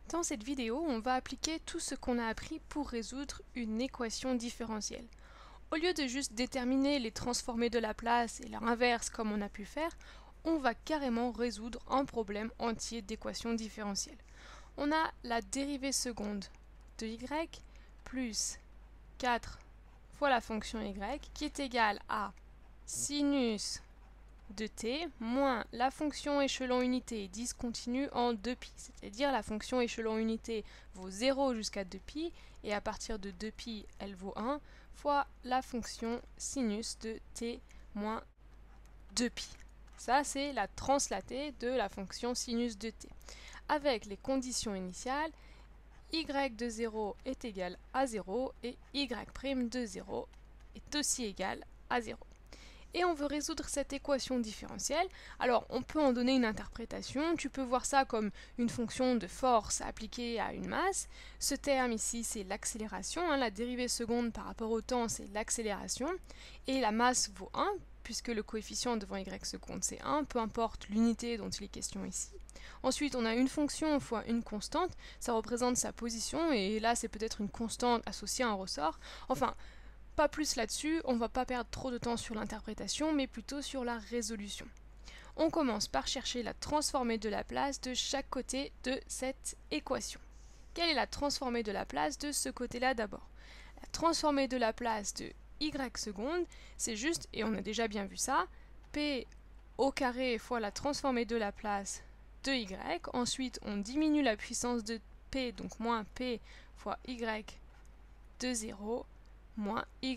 Dans cette vidéo, on va appliquer tout ce qu'on a appris pour résoudre une équation différentielle. Au lieu de juste déterminer les transformés de Laplace et leur inverse comme on a pu faire, on va carrément résoudre un problème entier d'équation différentielle. On a la dérivée seconde de y plus 4 fois la fonction y qui est égale à sinus de t moins la fonction échelon unité discontinue en 2π, c'est-à-dire la fonction échelon unité vaut 0 jusqu'à 2π et à partir de 2π elle vaut 1 fois la fonction sinus de t moins 2π. Ça c'est la translatée de la fonction sinus de t. Avec les conditions initiales, y de 0 est égal à 0 et y' de 0 est aussi égal à 0. Et on veut résoudre cette équation différentielle. Alors on peut en donner une interprétation, tu peux voir ça comme une fonction de force appliquée à une masse. Ce terme ici c'est l'accélération, la dérivée seconde par rapport au temps c'est l'accélération, et la masse vaut 1, puisque le coefficient devant y seconde c'est 1, peu importe l'unité dont il est question ici. Ensuite on a une fonction fois une constante, ça représente sa position, et là c'est peut-être une constante associée à un ressort. Enfin, pas plus là-dessus, on ne va pas perdre trop de temps sur l'interprétation, mais plutôt sur la résolution. On commence par chercher la transformée de Laplace de chaque côté de cette équation. Quelle est la transformée de Laplace de ce côté-là d'abord? La transformée de Laplace de y seconde, c'est juste, et on a déjà bien vu ça, p au carré fois la transformée de Laplace de y. Ensuite, on diminue la puissance de p, donc moins p fois y de 0, moins y'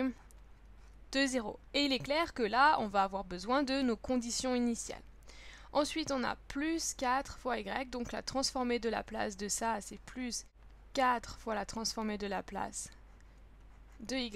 de 0. Et il est clair que là, on va avoir besoin de nos conditions initiales. Ensuite, on a plus 4 fois y, donc la transformée de Laplace de ça, c'est plus 4 fois la transformée de Laplace de y,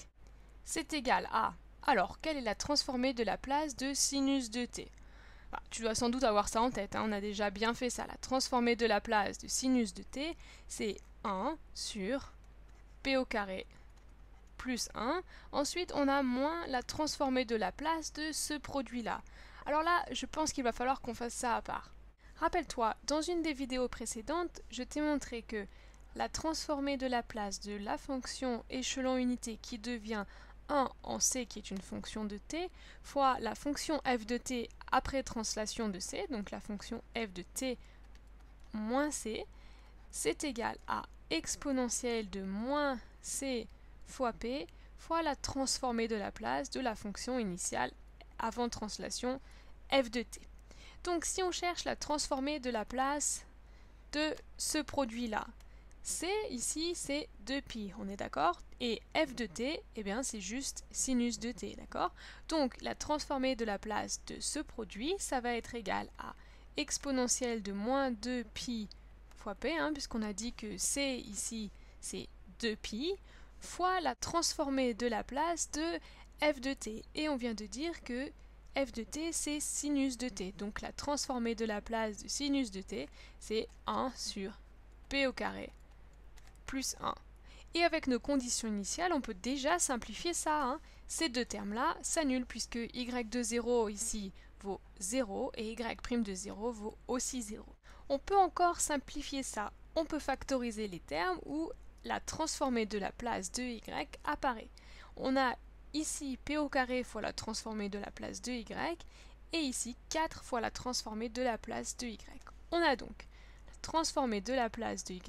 c'est égal à... Alors, quelle est la transformée de Laplace de sinus de t? Tu dois sans doute avoir ça en tête, on a déjà bien fait ça. La transformée de Laplace de sinus de t, c'est 1 sur p au carré plus 1. Ensuite, on a moins la transformée de Laplace de ce produit-là. Alors là, je pense qu'il va falloir qu'on fasse ça à part. Rappelle-toi, dans une des vidéos précédentes, je t'ai montré que la transformée de Laplace de la fonction échelon unité qui devient 1 en c qui est une fonction de t, fois la fonction f de t après translation de c, donc la fonction f de t moins c, c'est égal à exponentielle de moins c fois p fois la transformée de Laplace de la fonction initiale avant translation f de t. Donc si on cherche la transformée de Laplace de ce produit-là, c ici c'est 2π, on est d'accord? Et f de t, eh bien c'est juste sinus de t, d'accord? Donc la transformée de Laplace de ce produit, ça va être égal à exponentielle de moins 2π fois p, puisqu'on a dit que c ici c'est 2π, fois la transformée de Laplace de f de t. Et on vient de dire que f de t c'est sinus de t. Donc la transformée de Laplace de sinus de t c'est 1 sur p au carré plus 1. Et avec nos conditions initiales, on peut déjà simplifier ça. Ces deux termes-là s'annulent puisque y de 0 ici vaut 0 et y' de 0 vaut aussi 0. On peut encore simplifier ça. On peut factoriser les termes où la transformée de Laplace de y apparaît. On a ici p au carré fois la transformée de Laplace de y et ici 4 fois la transformée de Laplace de y. On a donc la transformée de Laplace de y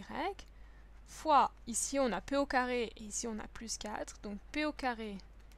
fois, ici on a p au carré et ici on a plus 4, donc p au carré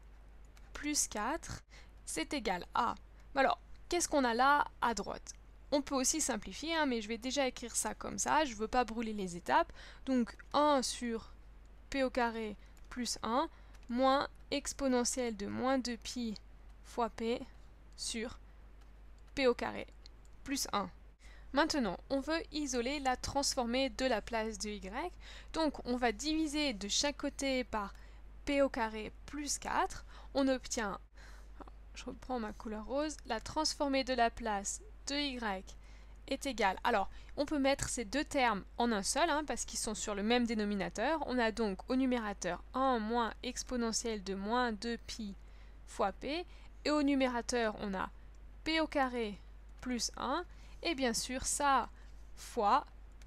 plus 4, c'est égal à... Alors, qu'est-ce qu'on a là à droite? On peut aussi simplifier, mais je vais déjà écrire ça comme ça, je ne veux pas brûler les étapes. Donc 1 sur p au carré plus 1, moins exponentielle de moins 2π fois p sur p au carré plus 1. Maintenant, on veut isoler la transformée de Laplace de y, donc on va diviser de chaque côté par p au carré plus 4, on obtient, je reprends ma couleur rose, la transformée de Laplace de y est égale, alors on peut mettre ces deux termes en un seul, parce qu'ils sont sur le même dénominateur, on a donc au numérateur 1 moins exponentielle de moins 2π fois p, et au numérateur on a p au carré plus 1, et bien sûr ça fois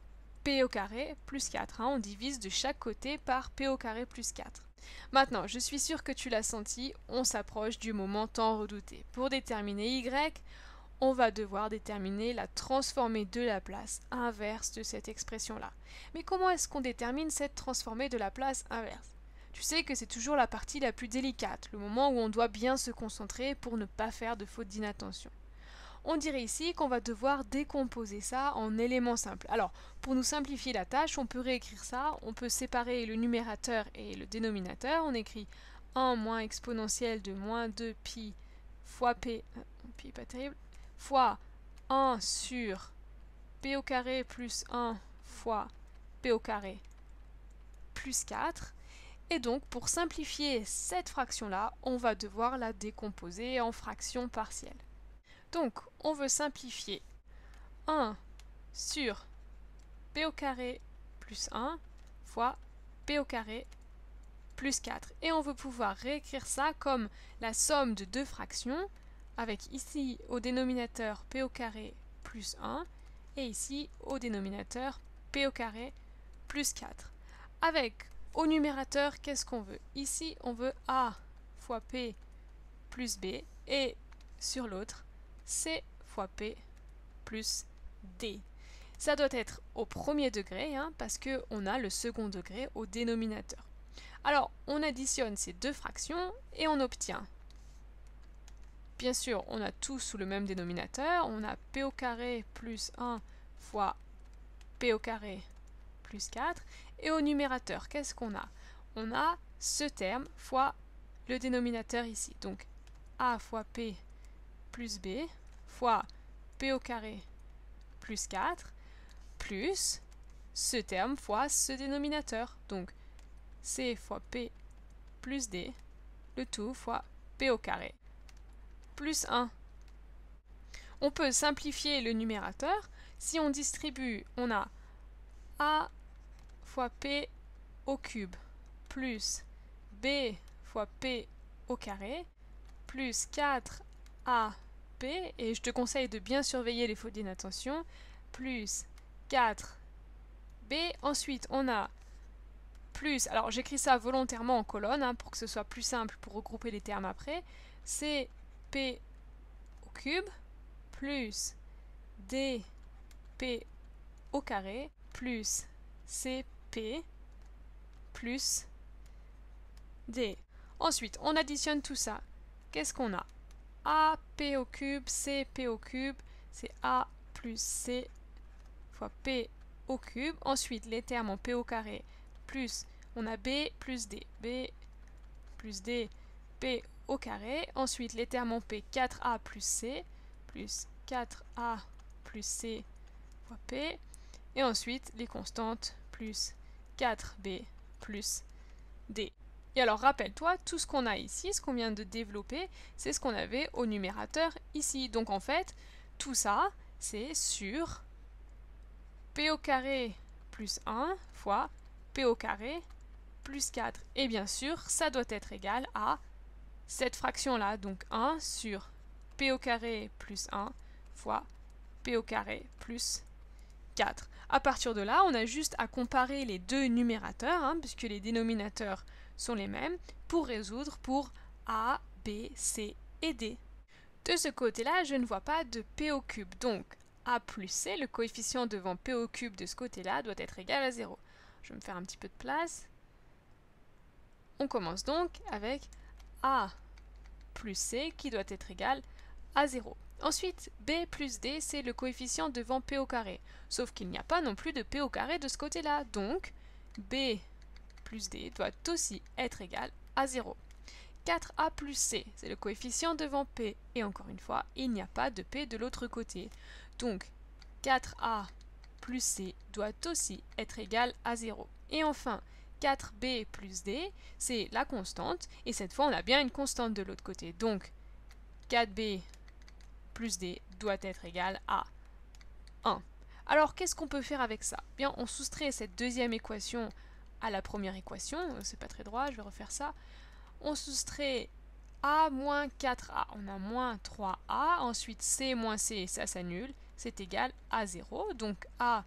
p au carré plus 4. On divise de chaque côté par p au carré plus 4. Maintenant, je suis sûre que tu l'as senti, on s'approche du moment tant redouté. Pour déterminer y, on va devoir déterminer la transformée de Laplace inverse de cette expression-là. Mais comment est-ce qu'on détermine cette transformée de Laplace inverse? Tu sais que c'est toujours la partie la plus délicate, le moment où on doit bien se concentrer pour ne pas faire de faute d'inattention. On dirait ici qu'on va devoir décomposer ça en éléments simples. Alors, pour nous simplifier la tâche, on peut réécrire ça. On peut séparer le numérateur et le dénominateur. On écrit 1 moins exponentielle de moins 2 pi fois p, pi pas terrible, fois 1 sur p au carré plus 1 fois p au carré plus 4. Et donc, pour simplifier cette fraction-là, on va devoir la décomposer en fractions partielles. Donc, on veut simplifier 1 sur p au carré plus 1 fois p au carré plus 4. Et on veut pouvoir réécrire ça comme la somme de deux fractions, avec ici au dénominateur p au carré plus 1 et ici au dénominateur p au carré plus 4. Avec au numérateur, qu'est-ce qu'on veut? Ici, on veut a fois p plus b et sur l'autre, c fois p plus d. Ça doit être au premier degré, parce qu'on a le second degré au dénominateur. Alors, on additionne ces deux fractions et on obtient. Bien sûr, on a tout sous le même dénominateur. On a p au carré plus 1 fois p au carré plus 4. Et au numérateur, qu'est-ce qu'on a? On a ce terme fois le dénominateur ici. Donc, a fois p plus b fois p au carré plus 4 plus ce terme fois ce dénominateur. Donc, c fois p plus d, le tout fois p au carré plus 1. On peut simplifier le numérateur. Si on distribue, on a a fois p au cube plus b fois p au carré plus 4ab, et je te conseille de bien surveiller les fautes d'inattention, plus 4b. Ensuite, on a plus, alors j'écris ça volontairement en colonne pour que ce soit plus simple pour regrouper les termes après, c'est p au cube plus dp au carré plus cp plus d. Ensuite, on additionne tout ça. Qu'est-ce qu'on a? ap au cube, cp au cube, c'est a plus c fois p au cube. Ensuite, les termes en p au carré plus, on a b plus d, b plus d, p au carré. Ensuite, les termes en p, 4a plus c, plus 4a plus c fois p. Et ensuite, les constantes, plus 4b plus d. Et alors, rappelle-toi, tout ce qu'on a ici, ce qu'on vient de développer, c'est ce qu'on avait au numérateur ici. Donc, en fait, tout ça, c'est sur p au carré plus 1 fois p au carré plus 4. Et bien sûr, ça doit être égal à cette fraction-là, donc 1 sur p au carré plus 1 fois p au carré plus 4. À partir de là, on a juste à comparer les deux numérateurs, puisque les dénominateurs sont les mêmes, pour résoudre pour a, b, c et d. De ce côté-là, je ne vois pas de p au cube, donc a plus c, le coefficient devant p au cube de ce côté-là, doit être égal à 0. Je vais me faire un petit peu de place. On commence donc avec a plus c qui doit être égal à 0. Ensuite, b plus d, c'est le coefficient devant p au carré. Sauf qu'il n'y a pas non plus de p au carré de ce côté-là. Donc, b plus d doit aussi être égal à 0. 4a plus c, c'est le coefficient devant p. Et encore une fois, il n'y a pas de p de l'autre côté. Donc, 4a plus c doit aussi être égal à 0. Et enfin, 4b plus d, c'est la constante. Et cette fois, on a bien une constante de l'autre côté. Donc, 4b plus d doit être égal à 1. Alors, qu'est-ce qu'on peut faire avec ça? Bien, on soustrait cette deuxième équation à la première équation. C'est pas très droit, je vais refaire ça. On soustrait a moins 4a. On a moins 3a. Ensuite, c moins c, ça s'annule. C'est égal à 0. Donc, a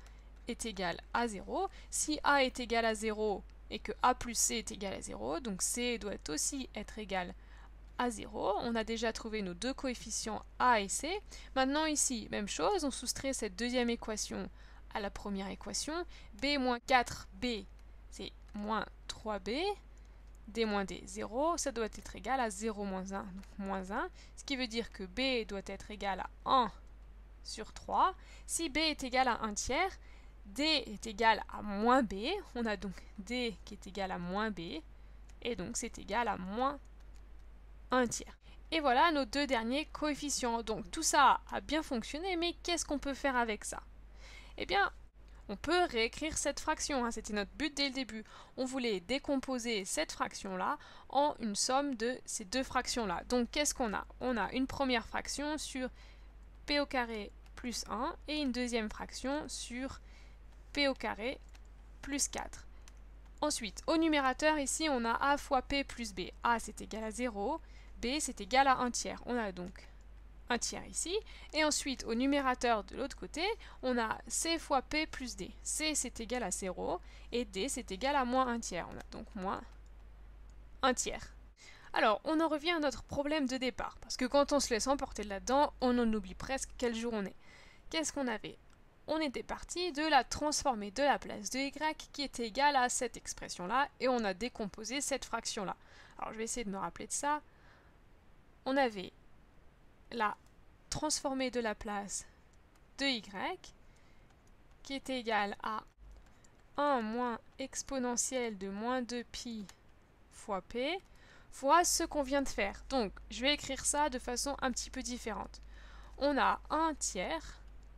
est égal à 0. Si a est égal à 0 et que a plus c est égal à 0, donc c doit aussi être égal à 0. On a déjà trouvé nos deux coefficients a et c. Maintenant ici, même chose, on soustrait cette deuxième équation à la première équation. b moins 4b, c'est moins 3b. d moins d, 0, ça doit être égal à 0 moins 1, donc moins 1. Ce qui veut dire que b doit être égal à 1 sur 3. Si b est égal à 1 tiers, d est égal à moins b. On a donc d qui est égal à moins b. Et donc c'est égal à moins 1 tiers. Et voilà nos deux derniers coefficients. Donc tout ça a bien fonctionné, mais qu'est-ce qu'on peut faire avec ça? Eh bien, on peut réécrire cette fraction, hein. C'était notre but dès le début. On voulait décomposer cette fraction-là en une somme de ces deux fractions-là. Donc qu'est-ce qu'on a? On a une première fraction sur p au carré plus 1 et une deuxième fraction sur p au carré plus 4. Ensuite, au numérateur, ici, on a a fois p plus b. a, c'est égal à 0. b, c'est égal à 1 tiers. On a donc 1 tiers ici. Et ensuite, au numérateur de l'autre côté, on a c fois p plus d. c, c'est égal à 0. Et d, c'est égal à moins 1 tiers. On a donc moins 1 tiers. Alors, on en revient à notre problème de départ. Parce que quand on se laisse emporter là-dedans, on en oublie presque quel jour on est. Qu'est-ce qu'on avait? On était parti de la transformée de la place de y qui était égale à cette expression-là. Et on a décomposé cette fraction-là. Alors, je vais essayer de me rappeler de ça. On avait la transformée de la place de y qui était égale à 1 moins exponentielle de moins 2pi fois p fois ce qu'on vient de faire. Donc, je vais écrire ça de façon un petit peu différente. On a 1 tiers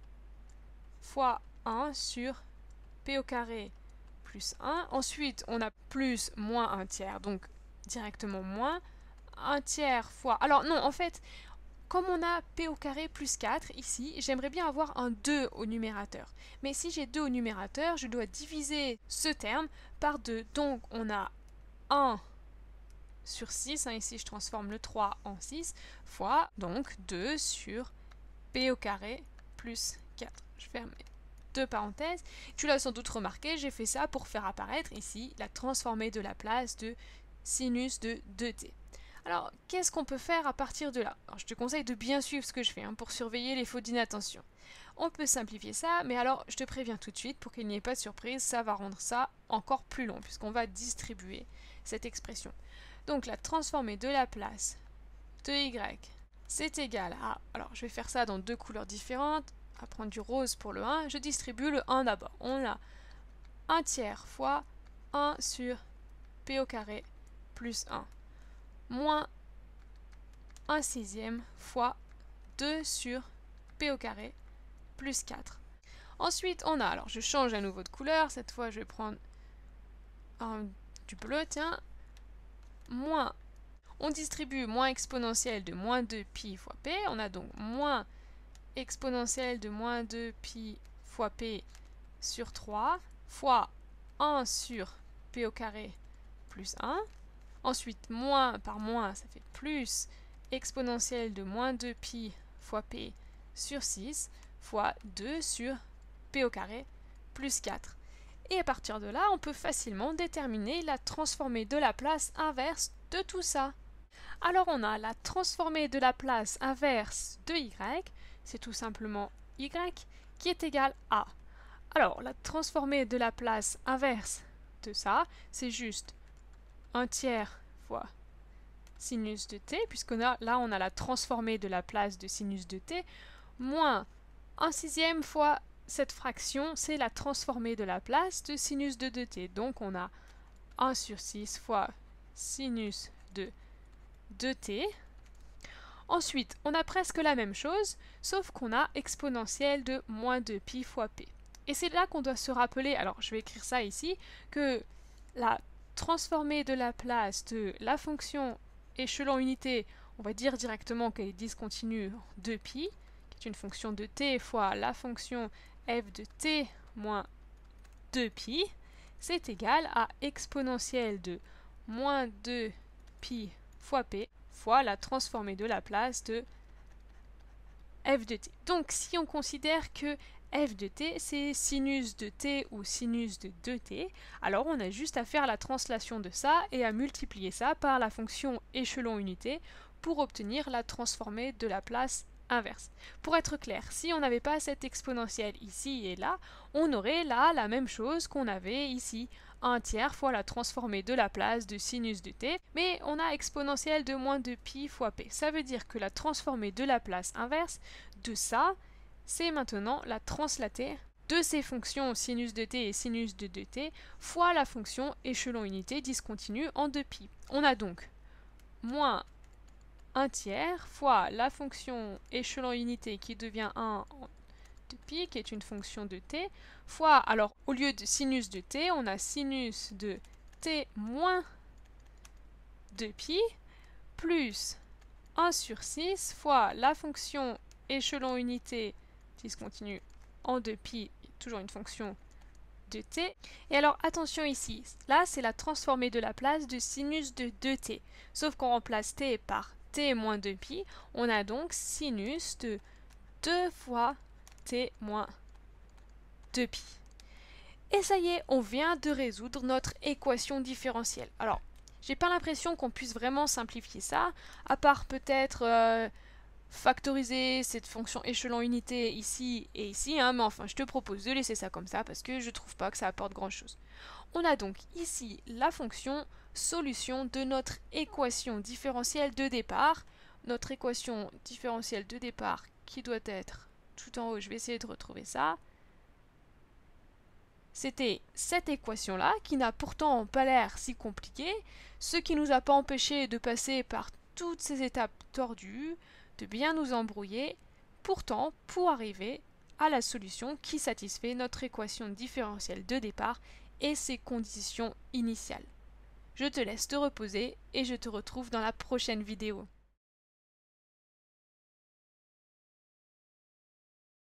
fois 1 sur p au carré plus 1. Ensuite, on a plus moins 1 tiers, donc directement moins 1 tiers fois... Alors non, en fait, comme on a p au carré plus 4 ici, j'aimerais bien avoir un 2 au numérateur. Mais si j'ai 2 au numérateur, je dois diviser ce terme par 2. Donc on a 1 sur 6, hein, ici je transforme le 3 en 6, fois donc 2 sur p au carré plus 4. Je ferme mes deux parenthèses. Tu l'as sans doute remarqué, j'ai fait ça pour faire apparaître ici la transformée de la place de sinus de 2t. Alors, qu'est-ce qu'on peut faire à partir de là? Alors, je te conseille de bien suivre ce que je fais pour surveiller les fautes d'inattention. On peut simplifier ça, mais alors je te préviens tout de suite, pour qu'il n'y ait pas de surprise, ça va rendre ça encore plus long, puisqu'on va distribuer cette expression. Donc la transformée de la place de y, c'est égal à... Alors, je vais faire ça dans deux couleurs différentes. On va prendre du rose pour le 1. Je distribue le 1 d'abord. On a 1 tiers fois 1 sur p au carré plus 1. Moins 1 sixième fois 2 sur p au carré plus 4. Ensuite, on a, alors je change à nouveau de couleur, cette fois je vais prendre du bleu, tiens, moins, on distribue moins exponentielle de moins 2 pi fois p, on a donc moins exponentielle de moins 2 pi fois p sur 3, fois 1 sur p au carré plus 1. Ensuite, moins par moins, ça fait plus exponentielle de moins 2 pi fois p sur 6 fois 2 sur p au carré plus 4. Et à partir de là, on peut facilement déterminer la transformée de la place inverse de tout ça. Alors on a la transformée de la place inverse de y, c'est tout simplement y qui est égal à. Alors la transformée de la place inverse de ça, c'est juste 1 tiers fois sinus de t, puisqu'on a là on a la transformée de la place de sinus de t, moins 1 sixième fois cette fraction, c'est la transformée de la place de sinus de 2t. Donc on a 1 sur 6 fois sinus de 2t. Ensuite, on a presque la même chose, sauf qu'on a exponentielle de moins 2pi fois p. Et c'est là qu'on doit se rappeler, alors je vais écrire ça ici, que la transformée de la place de la fonction échelon unité, on va dire directement qu'elle est discontinue en 2pi, qui est une fonction de t fois la fonction f de t moins 2pi, c'est égal à exponentielle de moins 2pi fois p fois la transformée de la place de f de t. Donc si on considère que f de t, c'est sinus de t ou sinus de 2t. Alors on a juste à faire la translation de ça et à multiplier ça par la fonction échelon unité pour obtenir la transformée de la place inverse. Pour être clair, si on n'avait pas cette exponentielle ici et là, on aurait là la même chose qu'on avait ici, 1 tiers fois la transformée de la place de sinus de t, mais on a exponentielle de moins de pi fois p. Ça veut dire que la transformée de la place inverse de ça, c'est maintenant la translatée de ces fonctions sinus de t et sinus de 2t fois la fonction échelon unité discontinue en 2pi. On a donc moins 1 tiers fois la fonction échelon unité qui devient 1 en 2pi, qui est une fonction de t, fois, alors au lieu de sinus de t, on a sinus de t moins 2pi, plus 1 sur 6 fois la fonction échelon unité discontinue en 2pi, toujours une fonction de t. Et alors attention ici, là c'est la transformée de la place de sinus de 2t. Sauf qu'on remplace t par t moins 2pi, on a donc sinus de 2 fois t moins 2pi. Et ça y est, on vient de résoudre notre équation différentielle. Alors, j'ai pas l'impression qu'on puisse vraiment simplifier ça, à part peut-être factoriser cette fonction échelon unité ici et ici, hein, mais enfin je te propose de laisser ça comme ça parce que je trouve pas que ça apporte grand chose. On a donc ici la fonction solution de notre équation différentielle de départ. Notre équation différentielle de départ qui doit être tout en haut, je vais essayer de retrouver ça. C'était cette équation-là qui n'a pourtant pas l'air si compliquée, ce qui nous a pas empêché de passer par toutes ces étapes tordues, de bien nous embrouiller, pourtant pour arriver à la solution qui satisfait notre équation différentielle de départ et ses conditions initiales. Je te laisse te reposer et je te retrouve dans la prochaine vidéo.